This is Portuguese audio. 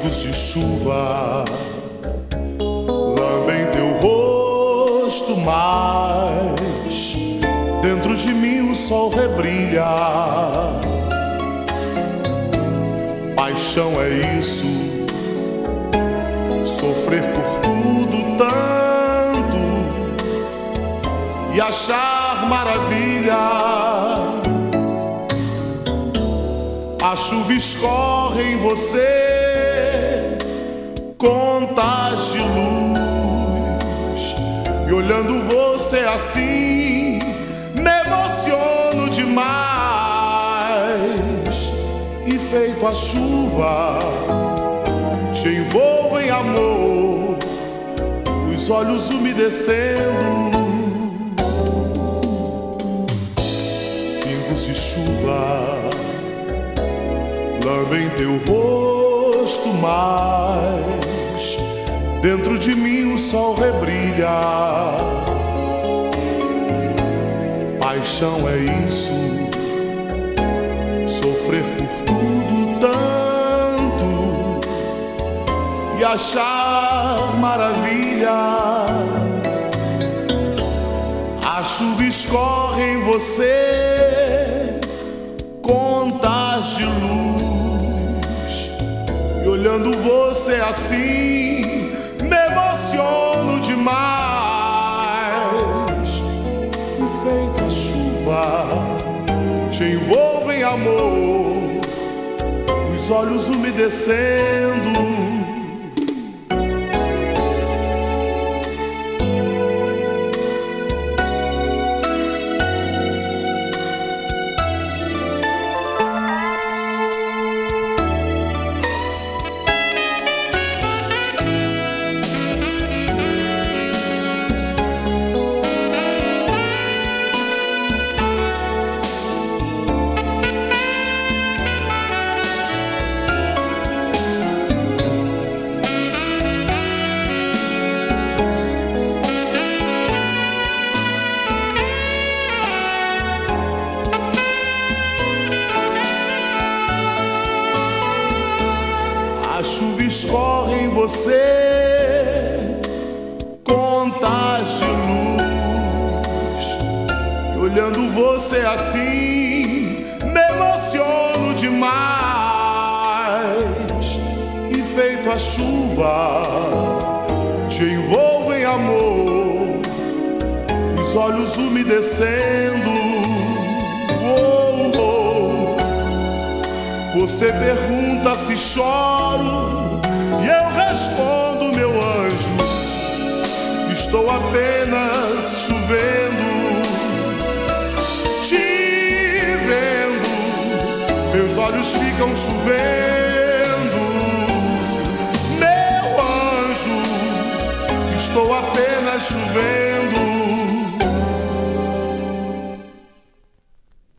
pingos de chuva lambem teu rosto, mas dentro de mim o sol rebrilha. Paixão é isso, sofrer por tudo tanto e achar maravilha. A chuva escorre em você, contas de luz, e olhando você assim, me emociono demais. E feito a chuva, te envolvo em amor, os olhos umedecendo. Pingos de chuva lambem teu rosto, mas dentro de mim o sol rebrilha. Paixão é isso, sofrer por tudo tanto e achar maravilha. A chuva escorre em você, contas de luz, e olhando você assim, me emociono demais. E feito a chuva, te envolvo em amor, os olhos umedecendo. A chuva escorre em você, contas de luz, e olhando você assim, me emociono demais. E feito a chuva, te envolvo em amor, os olhos umedecendo. Você pergunta se choro e eu respondo, meu anjo, estou apenas chovendo. Te vendo, meus olhos ficam chovendo.